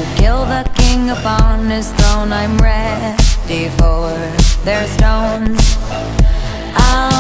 Kill the king upon his throne. I'm ready for their stones. I'll